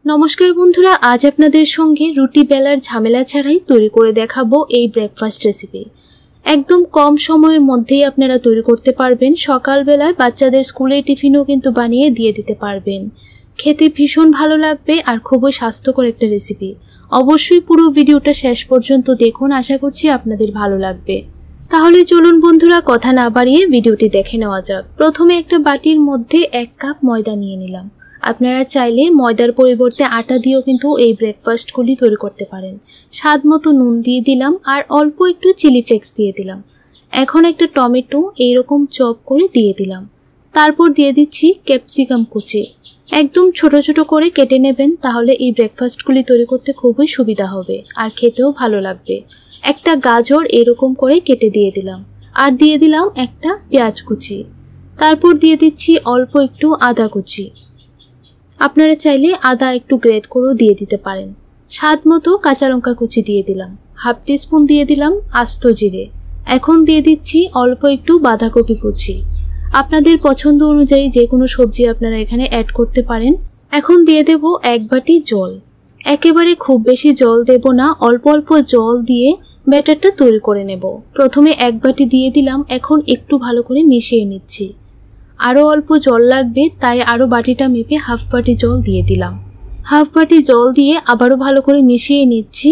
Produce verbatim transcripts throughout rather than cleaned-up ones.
नमस्कार बंधुरा आज आपनादेर संगे रुटी बेलार झामेला छाड़ाई तैरी करे देखाबो एई ब्रेकफास्ट रेसिपि। एकदम कम समयेर मध्येई आपनारा तैरी करते पारबेन। सकाल बेलाय बाच्चादेर स्कुले टिफिनও किन्तु बानिये दिये दिते पारबेन। खेते भीषण भालो लागबे और खूबই स्वास्थ्यकर एकटा रेसिपि। अवश्यई पुरो भिडियोटा शेष पर्यन्त देखुन, आशा करछि आपनादेर भालो लागबे। ताहले चलुन बंधुरा कथा ना बाड़िये भिडियोटी देखे नेওয়া যাক। प्रथमे एकटा बाटिर मধ্যে एक कप मयदा निये निलाम। আপনারা চাইলে ময়দার পরিবর্তে আটা দিয়েও কিন্তু এই ব্রেকফাস্টগুলি তৈরি করতে পারেন। স্বাদমতো নুন দিয়ে দিলাম আর অল্প একটু চিলি ফ্লেক্স দিয়ে দিলাম। এখন একটা টমেটো এইরকম চপ করে দিয়ে দিলাম। তারপর দিয়ে দিচ্ছি ক্যাপসিকাম কুচি। একদম ছোট ছোট করে কেটে নেবেন, তাহলে এই ব্রেকফাস্টগুলি তৈরি করতে খুবই সুবিধা হবে আর খেতেও ভালো লাগবে। একটা গাজর এরকম করে কেটে দিয়ে দিলাম আর দিয়ে দিলাম একটা পেঁয়াজ কুচি। তারপর দিয়ে দিচ্ছি অল্প একটু আদা কুচি। আপনারা চাইলে আদা একটু গ্রেট করেও দিয়ে দিতে পারেন। স্বাদমতো কাঁচা লঙ্কা কুচি দিয়ে দিলাম। হাফ টিস্পুন দিয়ে দিলাম আস্ত জিরে। এখন দিয়ে দিচ্ছি অল্প একটু বাঁধাকপি কুচি। আপনাদের পছন্দ অনুযায়ী যে কোনো সবজি আপনারা এখানে অ্যাড করতে পারেন। এখন দিয়ে দেব এক বাটি জল। একেবারে খুব বেশি জল দেব না, অল্প অল্প জল দিয়ে ব্যাটারটা তৈরি করে নেব। প্রথমে এক বাটি দিয়ে দিলাম, এখন একটু ভালো করে মিশিয়ে নিচ্ছি। আরো অল্প জল লাগবে, তাই আরো বাটিটা মেপে হাফ বাটি জল দিয়ে দিলাম। হাফ বাটি জল দিয়ে আবারও ভালো করে মিশিয়ে নিচ্ছি।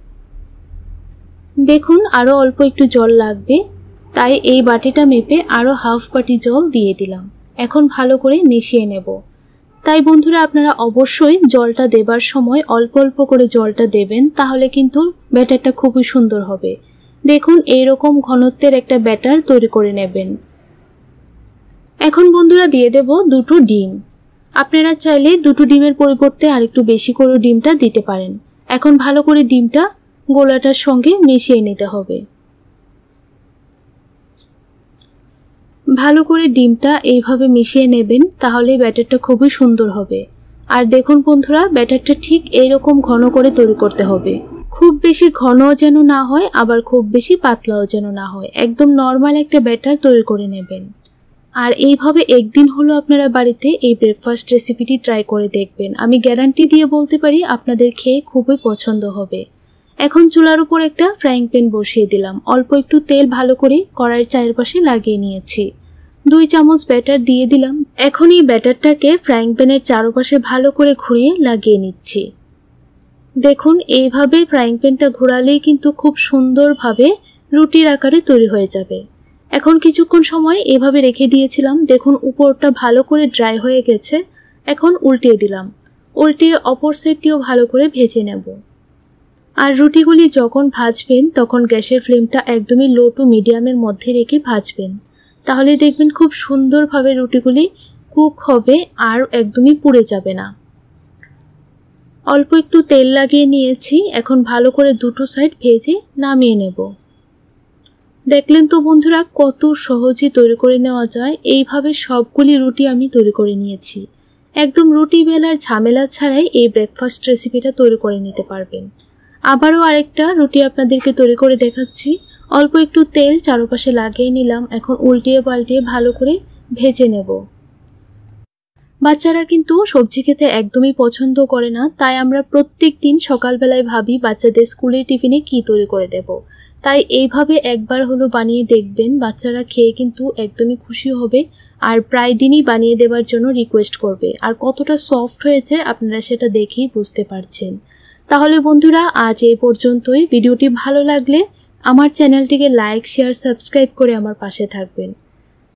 দেখুন আরো অল্প একটু জল লাগবে, তাই এই বাটিটা মেপে আরো হাফ বাটি জল দিয়ে দিলাম। এখন ভালো করে মিশিয়ে নেব। তাই বন্ধুরা আপনারা অবশ্যই জলটা দেবার সময় অল্প অল্প করে জলটা দেবেন, তাহলে কিন্তু ব্যাটারটা খুবই সুন্দর হবে। দেখুন এইরকম ঘনত্বের একটা ব্যাটার তৈরি করে নেবেন। এখন বন্ধুরা দিয়ে দেব দুটো ডিম। আপনারা চাইলে দুটো ডিমের পরিবর্তে আরেকটু বেশি করে ডিমটা দিতে পারেন। এখন ভালো করে ডিমটা গোলাটার সঙ্গে মিশিয়ে নিতে হবে। ভালো করে ডিমটা এইভাবে মিশিয়ে নেবেন, তাহলে ব্যাটারটা খুবই সুন্দর হবে। আর দেখুন বন্ধুরা, ব্যাটারটা ঠিক এইরকম ঘন করে তৈরি করতে হবে। খুব বেশি ঘনও যেন না হয়, আবার খুব বেশি পাতলাও যেন না হয়। একদম নরমাল একটা ব্যাটার তৈরি করে নেবেন। আর এইভাবে একদিন হলো আপনারা বাড়িতে এই ব্রেকফাস্ট রেসিপিটি ট্রাই করে দেখবেন। আমি গ্যারান্টি দিয়ে বলতে পারি আপনাদের খেয়ে খুবই পছন্দ হবে। এখন চুলার উপর একটা ফ্রাইং প্যান বসিয়ে দিলাম। অল্প একটু তেল ভালো করে কড়াইয়ের চারপাশে লাগিয়ে নিয়েছি। দুই চামচ ব্যাটার দিয়ে দিলাম। এখন এই ব্যাটারটাকে ফ্রাইং প্যানের চারপাশে ভালো করে ঘুরিয়ে লাগিয়ে নিচ্ছি। দেখুন এইভাবে ফ্রাইং প্যানটা ঘোরালেই কিন্তু খুব সুন্দরভাবে রুটির আকারে তৈরি হয়ে যাবে। এখন কিছুক্ষণ সময় এভাবে রেখে দিয়েছিলাম। দেখুন উপরটা ভালো করে ড্রাই হয়ে গেছে। এখন উল্টিয়ে দিলাম। উল্টিয়ে অপর সাইডটিও ভালো করে ভেজে নেব। আর রুটিগুলি যখন ভাজবেন তখন গ্যাসের ফ্লেমটা একদমই লো টু মিডিয়ামের মধ্যে রেখে ভাজবেন, তাহলে দেখবেন খুব সুন্দরভাবে রুটিগুলি কুক হবে আর একদমই পুড়ে যাবে না। অল্প একটু তেল লাগিয়ে নিয়েছি। এখন ভালো করে দুটো সাইড ভেজে নামিয়ে নেব। দেখলেন তো বন্ধুরা কত সহজে তৈরি করে নেওয়া যায়। এইভাবে সবগুলি রুটি আমি তৈরি করে নিয়েছি। একদম রুটি বেলার ঝামেলা ছাড়াই এই ব্রেকফাস্ট রেসিপিটা তৈরি করে নিতে পারবেন। আবারও আরেকটা রুটি আপনাদেরকে তৈরি করে দেখাচ্ছি। অল্প একটু তেল চারপাশে লাগিয়ে নিলাম। এখন উল্টিয়ে পাল্টিয়ে ভালো করে ভেজে নেব। বাচ্চারা কিন্তু সবজি খেতে একদমই পছন্দ করে না, তাই আমরা প্রত্যেক দিন সকালবেলায় ভাবি বাচ্চাদের স্কুলের টিফিনে কি তৈরি করে দেব। তাই এইভাবে একবার হলো বানিয়ে দেখবেন, বাচ্চারা খেয়ে কিন্তু একদমই খুশি হবে আর প্রায় দিনই বানিয়ে দেওয়ার জন্য রিকোয়েস্ট করবে। আর কতটা সফট হয়েছে আপনারা সেটা দেখেই বুঝতে পারছেন। তাহলে বন্ধুরা আজ এই পর্যন্তই। ভিডিওটি ভালো লাগলে আমার চ্যানেলটিকে লাইক, শেয়ার, সাবস্ক্রাইব করে আমার পাশে থাকবেন।